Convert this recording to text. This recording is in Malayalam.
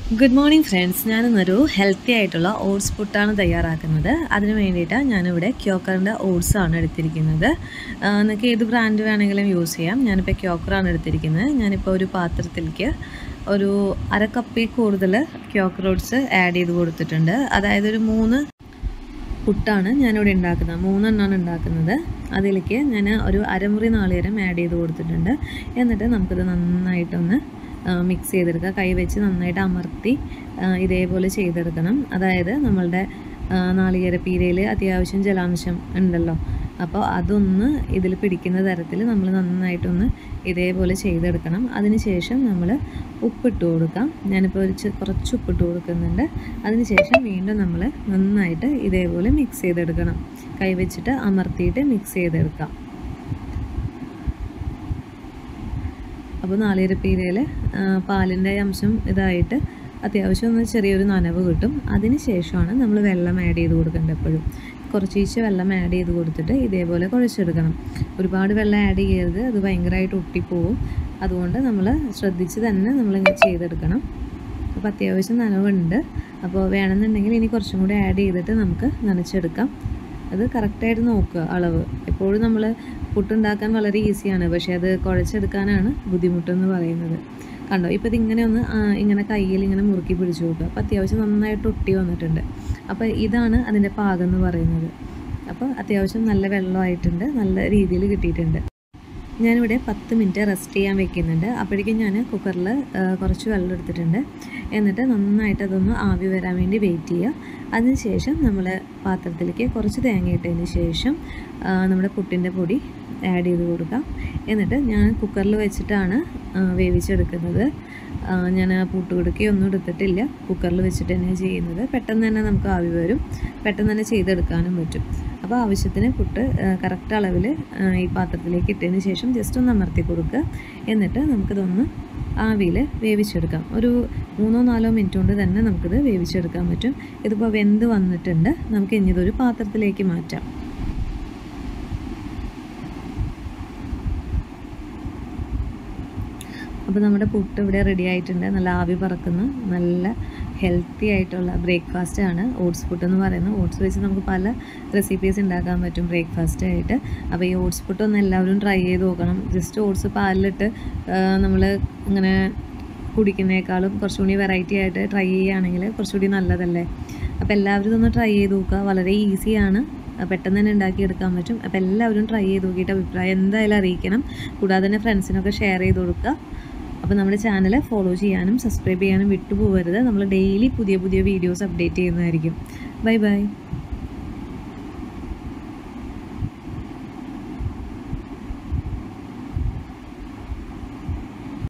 Good morning friends. ഞാനിന്നൊരു ഹെൽത്തി ആയിട്ടുള്ള ഓട്സ് പുട്ടാണ് തയ്യാറാക്കുന്നത്. അതിന് വേണ്ടിയിട്ട് ഞാനിവിടെ ക്യോക്കറിൻ്റെ ഓട്സാണ് എടുത്തിരിക്കുന്നത്. നിങ്ങൾക്ക് ഏത് ബ്രാൻഡ് വേണമെങ്കിലും യൂസ് ചെയ്യാം. ഞാനിപ്പോൾ ക്യോക്കറാണ് എടുത്തിരിക്കുന്നത്. ഞാനിപ്പോൾ ഒരു പാത്രത്തിലേക്ക് ഒരു അര കപ്പിൽ കൂടുതൽ ക്യോക്കർ ഓട്സ് ആഡ് ചെയ്ത് കൊടുത്തിട്ടുണ്ട്. അതായത് ഒരു 3 പുട്ടാണ് ഞാനിവിടെ ഉണ്ടാക്കുന്നത്. 3 എണ്ണമാണ് ഉണ്ടാക്കുന്നത്. അതിലേക്ക് ഞാൻ ഒരു അരമുറി നാളികേരം ആഡ് ചെയ്ത് കൊടുത്തിട്ടുണ്ട്. എന്നിട്ട് നമുക്കിത് നന്നായിട്ടൊന്ന് മിക്സ് ചെയ്തെടുക്കുക. കൈ വെച്ച് നന്നായിട്ട് അമർത്തി ഇതേപോലെ ചെയ്തെടുക്കണം. അതായത് നമ്മളുടെ നാളികേരപ്പീരയിൽ അത്യാവശ്യം ജലാംശം ഉണ്ടല്ലോ, അപ്പോൾ അതൊന്ന് ഇതിൽ പിടിക്കുന്ന തരത്തിൽ നമ്മൾ നന്നായിട്ടൊന്ന് ഇതേപോലെ ചെയ്തെടുക്കണം. അതിനുശേഷം നമ്മൾ ഉപ്പിട്ട് കൊടുക്കാം. ഞാനിപ്പോൾ കുറച്ച് ഉപ്പിട്ട് കൊടുക്കുന്നുണ്ട്. അതിനുശേഷം വീണ്ടും നമ്മൾ നന്നായിട്ട് ഇതേപോലെ മിക്സ് ചെയ്തെടുക്കണം. കൈ വെച്ചിട്ട് അമർത്തിയിട്ട് മിക്സ് ചെയ്തെടുക്കാം. അപ്പോൾ നാളികേരപ്പീരയിൽ പാലിൻ്റെ അംശം ഇതായിട്ട് അത്യാവശ്യം ഒന്ന് ചെറിയൊരു നനവ് കിട്ടും. അതിന് ശേഷമാണ് നമ്മൾ വെള്ളം ആഡ് ചെയ്ത് കൊടുക്കേണ്ടത്. എപ്പോഴും കുറച്ച് വെള്ളം ആഡ് ചെയ്ത് കൊടുത്തിട്ട് ഇതേപോലെ കുഴച്ചെടുക്കണം. ഒരുപാട് വെള്ളം ആഡ് ചെയ്യരുത്, അത് ഭയങ്കരമായിട്ട് ഒട്ടിപ്പോവും. അതുകൊണ്ട് നമ്മൾ ശ്രദ്ധിച്ച് തന്നെ നമ്മളിങ്ങനെ ചെയ്തെടുക്കണം. അപ്പോൾ അത്യാവശ്യം നനവുണ്ട്. അപ്പോൾ വേണമെന്നുണ്ടെങ്കിൽ ഇനി കുറച്ചും കൂടി ആഡ് ചെയ്തിട്ട് നമുക്ക് നനച്ചെടുക്കാം. അത് കറക്റ്റായിട്ട് നോക്കുക അളവ്. എപ്പോഴും നമ്മൾ പുട്ടുണ്ടാക്കാൻ വളരെ ഈസിയാണ്, പക്ഷേ അത് കുഴച്ചെടുക്കാനാണ് ബുദ്ധിമുട്ടെന്ന് പറയുന്നത്. കണ്ടോ, ഇപ്പോൾ ഇതിങ്ങനെ ഒന്ന് ഇങ്ങനെ കയ്യിൽ ഇങ്ങനെ മുറുക്കി പിടിച്ച് നോക്കുക. അപ്പോൾ അത്യാവശ്യം നന്നായിട്ട് ഒട്ടി വന്നിട്ടുണ്ട്. അപ്പോൾ ഇതാണ് അതിൻ്റെ പാകം എന്ന് പറയുന്നത്. അപ്പോൾ അത്യാവശ്യം നല്ല വെള്ളമായിട്ടുണ്ട്, നല്ല രീതിയിൽ കിട്ടിയിട്ടുണ്ട്. ഞാനിവിടെ 10 മിനിറ്റ് റെസ്റ്റ് ചെയ്യാൻ വെക്കുന്നുണ്ട്. അപ്പോഴേക്കും ഞാൻ കുക്കറിൽ കുറച്ച് വെള്ളം എടുത്തിട്ടുണ്ട്. എന്നിട്ട് നന്നായിട്ട് അതൊന്ന് ആവി വരാൻ വേണ്ടി വെയിറ്റ് ചെയ്യുക. അതിനുശേഷം നമ്മൾ പാത്രത്തിലേക്ക് കുറച്ച് തേങ്ങ ഇട്ടതിന് ശേഷം നമ്മുടെ പുട്ടിൻ്റെ പൊടി ആഡ് ചെയ്ത് കൊടുക്കാം. എന്നിട്ട് ഞാൻ കുക്കറിൽ വെച്ചിട്ടാണ് വേവിച്ചെടുക്കുന്നത്. ഞാൻ പുട്ടുകുടുക്കയൊന്നും എടുത്തിട്ടില്ല, കുക്കറിൽ വെച്ചിട്ട് തന്നെ ചെയ്യുന്നത്. പെട്ടെന്ന് തന്നെ നമുക്ക് ആവി വരും, പെട്ടെന്ന് തന്നെ ചെയ്തെടുക്കാനും പറ്റും. അപ്പോൾ ആവശ്യത്തിന് പുട്ട് കറക്റ്റ് അളവിൽ ഈ പാത്രത്തിലേക്ക് ഇട്ടതിന് ശേഷം ജസ്റ്റ് ഒന്ന് അമർത്തി കൊടുക്കുക. എന്നിട്ട് നമുക്കിതൊന്ന് ആവിയിൽ വേവിച്ചെടുക്കാം. ഒരു 3-4 മിനിറ്റ് കൊണ്ട് തന്നെ നമുക്കിത് വേവിച്ചെടുക്കാൻ പറ്റും. ഇതിപ്പോൾ വെന്ത് വന്നിട്ടുണ്ട്. നമുക്ക് ഇനി ഇതൊരു പാത്രത്തിലേക്ക് മാറ്റാം. അപ്പോൾ നമ്മുടെ പുട്ട് ഇവിടെ റെഡി ആയിട്ടുണ്ട്. നല്ല ആവി പറക്കുന്ന നല്ല ഹെൽത്തി ആയിട്ടുള്ള ബ്രേക്ക്ഫാസ്റ്റ് ആണ് ഓട്സ് പുട്ട് എന്ന് പറയുന്നത്. ഓട്സ് വെച്ച് നമുക്ക് പല റെസിപ്പീസ് ഉണ്ടാക്കാൻ പറ്റും ബ്രേക്ക്ഫാസ്റ്റ് ആയിട്ട്. അപ്പോൾ ഈ ഓട്സ് പുട്ട് ഒന്ന് എല്ലാവരും ട്രൈ ചെയ്ത് നോക്കണം. ജസ്റ്റ് ഓട്സ് പാലിലിട്ട് നമ്മൾ ഇങ്ങനെ കുടിക്കുന്നതിനേക്കാളും കുറച്ചുകൂടി വെറൈറ്റി ആയിട്ട് ട്രൈ ചെയ്യുകയാണെങ്കിൽ കുറച്ചുകൂടി നല്ലതല്ലേ. അപ്പോൾ എല്ലാവരും ഇതൊന്ന് ട്രൈ ചെയ്ത് നോക്കുക. വളരെ ഈസിയാണ്, പെട്ടെന്ന് തന്നെ ഉണ്ടാക്കിയെടുക്കാൻ പറ്റും. അപ്പോൾ എല്ലാവരും ട്രൈ ചെയ്ത് നോക്കിയിട്ട് അഭിപ്രായം എന്തായാലും അറിയിക്കണം. കൂടാതെ തന്നെ ഫ്രണ്ട്സിനൊക്കെ ഷെയർ ചെയ്ത് കൊടുക്കുക. അപ്പോൾ നമ്മുടെ ചാനൽ ഫോളോ ചെയ്യാനും സബ്സ്ക്രൈബ് ചെയ്യാനും വിട്ടുപോകരുത്. നമ്മൾ ഡെയിലി പുതിയ വീഡിയോസ് അപ്ഡേറ്റ് ചെയ്യുന്നതായിരിക്കും. Bye by.